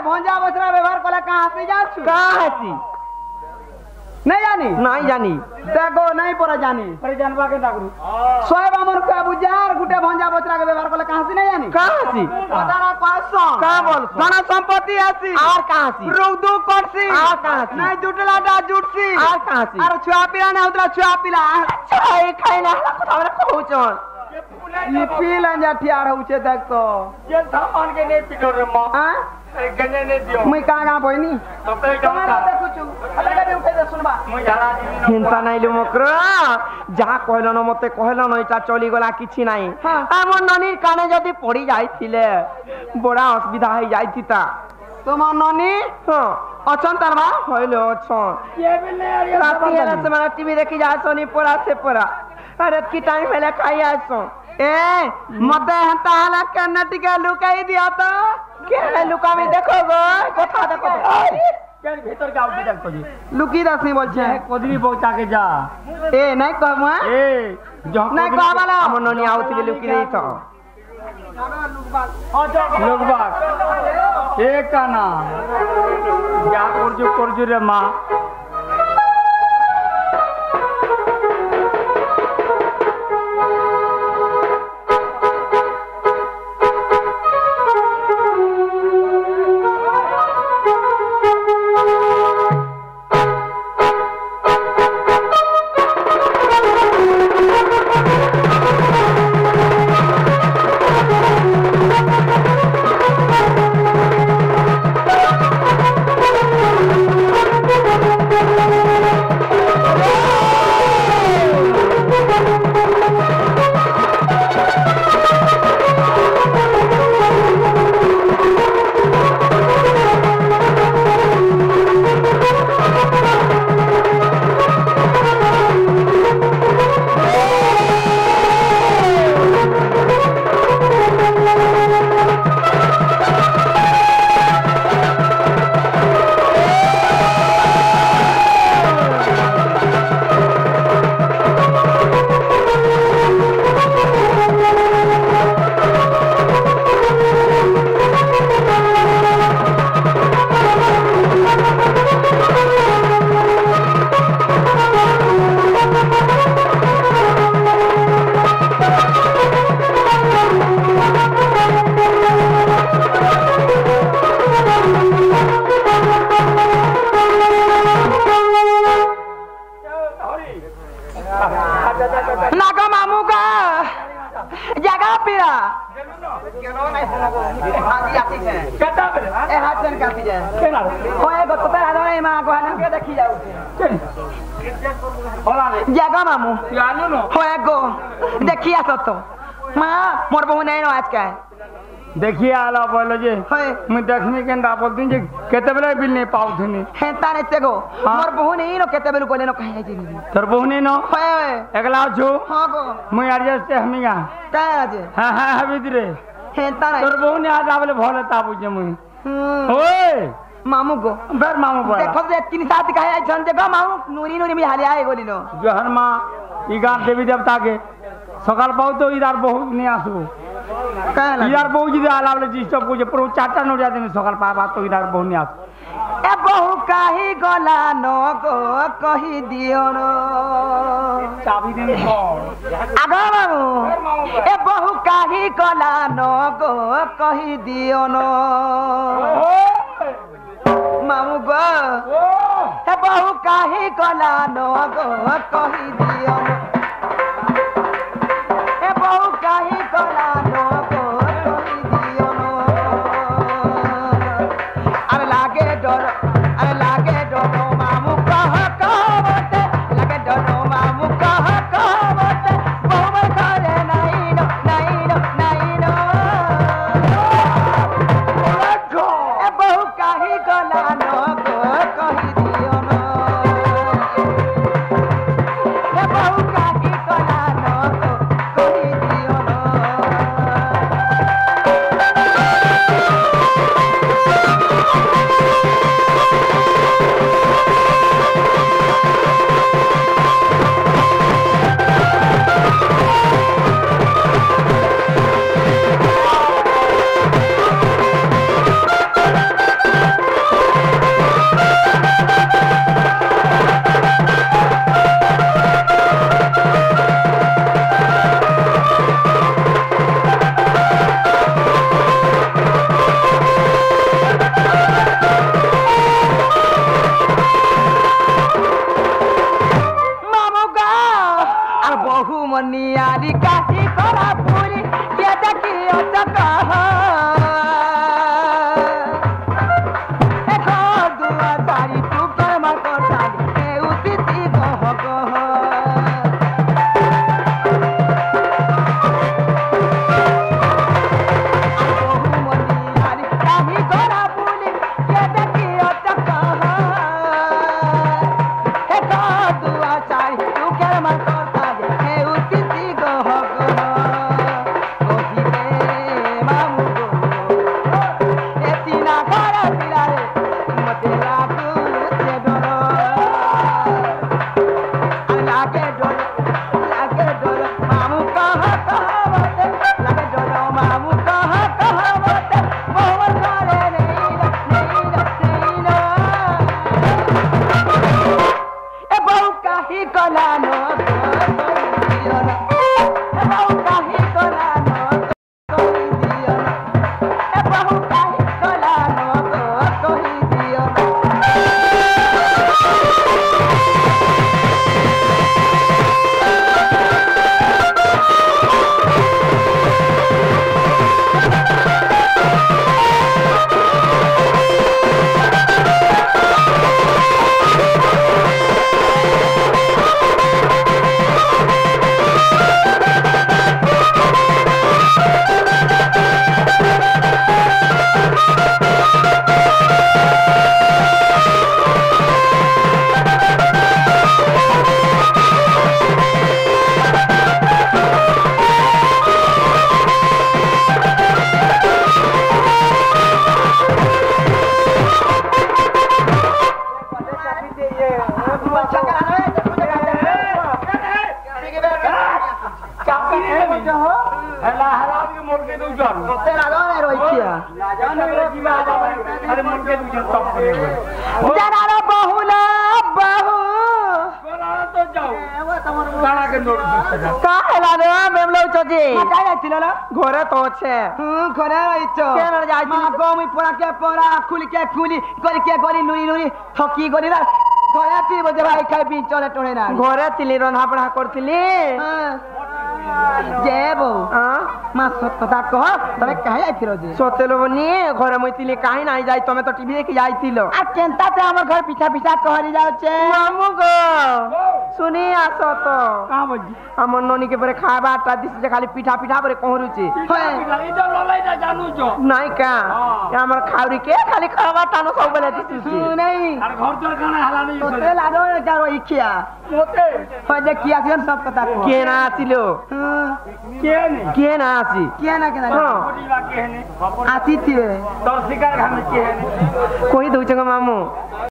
भंजा बसरा व्यवहार कला कहां से जाछु कहां हसी नहीं जानी देखो नहीं पड़ा जानी अरे जानवा के डाकरू सोएब हमर का बुजार गुटे भंजा बसरा के व्यवहार कला कहां से नहीं जानी कहां हसी पतारा क्वेश्चन का बोल धन संपत्ति आसी और कहां हसी रुदू करसी और कहां हसी नहीं जुटला डा जुटसी और कहां हसी अरे छुआ पिला ना उतरा छुआ पिला छाई खाइना हमरा कहउचन ये पीला जा ठियार होचे देख तो ये सामान के नहीं पिटो रे मां हां अरे गने नहीं दियो मैं कहां बोइनी तो पे तुम्हारा कुछ अलग दे उठे दे सुनबा मैं जाना जी हिंसा नहीं लो मकर जहा कहलो न मते कहलो न इटा चली गला किछि नाही हमर ननी काने जदी पड़ी जाइथिले बड़ा असुविधा हो जाइथिता तुम ननी हां अछन तरबा होइलो अछन ये भी नहीं आ राती एला से मारा टीवी देखि जा सोनी पड़ा से पड़ा अरे की टाइम पहले खाई आसो ए मते हंता हला कन्नटी के लुकाई दिया तो के लुका में देखो गो कथा देखो चल भीतर जाओ जी देखो जी लुकी दस नहीं बोल छे कोदरी पहुंचा के जा ए नहीं कहबो ए जो नहीं कहबाला हम ननी आउती लुकी देई तो लोग बात एक का ना या करजू रे मां नागा मामू का जगह पिरा केनो नहीं सुनो हाजी आती है कटा बे ए हाथ जन काटी जाए केना ओए गत्ता आदो मां को हन के देखी जाऊ होला रे जगह मामू यानो नो ओए गो देखिया सतो मां मोर बहु नहीं नो आज का देखिए आला बोलो जे होए मैं देखने के ना बोल दिन जे केते बेले बिल नहीं पाउ थनी हेता ने तेगो मोर बहु नहीं नो केते बेलु कोले नो कहे जी तोर बहु नहीं नो होए एकला छु हां गो मैं एडजस्ट से हमिगा का आज हां हां हबी रे हेता ने तोर बहु ने आज आबले भोले ताबू जे मैं ओए मामू गो बर मामू बोला देखो जे तीन साथ कहे आई छन देखो मामू नूरी नूरी में हाले आए गोली नो जहर मां इगार देवी देवता के सकाल पाउ तो इधर बहुत नहीं आसु कहला इधर बहु जी आलावले जी सब को जे pro चाटा न जा दिन सकाल पाबा तो इधर बहु नहीं आसु ए बहु काही गला नो गो कही दियो नो चाबी दिन कौन आगो मामू ए बहु काही गला नो गो कही दियो नो मामू गो ए बहु काही गला नो गो कही दियो नो ए बहु काही गला नो गो कही दियो नो अरे लागे डर मामू कह कहते लागे डर मामू कह कहते बहु करे नहीं नो ए बहु काही गला नो गो कही दियो नो ए बहु काही अरे मुनके तुझे सब करे जरा बहु ना बहु बोला तो जाओ काना के नोट का हेला रे मेमलो चजी কাই যাইছিল না ঘরে তো আছে ঘরে রইছো কেন যাইছিল? মা গমি পোড়াকে পোড়া খুলিকে খুলি গলিকে গলি নুরি নুরি ঠকি গলি না ঘরে তুই বজে ভাই খাই পি চলে টনে না ঘরে তিলি রন্ধা পড়া করতিলি যে বউ হ্যাঁ মা সত কথা কহ তুমি কাই যাইছিল যে সতেলো বনি ঘরে মই তিলি কাহি নাই যাই তুমি তো টিভি দেখি যাইছিল আর কেনতাতে আমার ঘর পিঠা পিঠা কহরি যাচ্ছে মামু গো শুনি আসো তো का बोल আমার ননি কে পরে খাবারটা দিছে যে খালি পিঠা পিঠা করে কহরুছি इधर ललाई जा जानू जो নাই কা আমার খাউরি কে খালি খাবারটা নো সব বেলা দিছি নাই আর ঘর তোর খানা হালা नहीं তোতে লাডো যারো ইখিয়া मोते হয় যে কি আছেন সব কথা কহ কে না আসিল के नहीं কে না আসি কি না কেন হ্যাঁ कोडी वा के नहीं আসি থিয়ে तोर शिकार खाने के नहीं কই দউছ গো মামু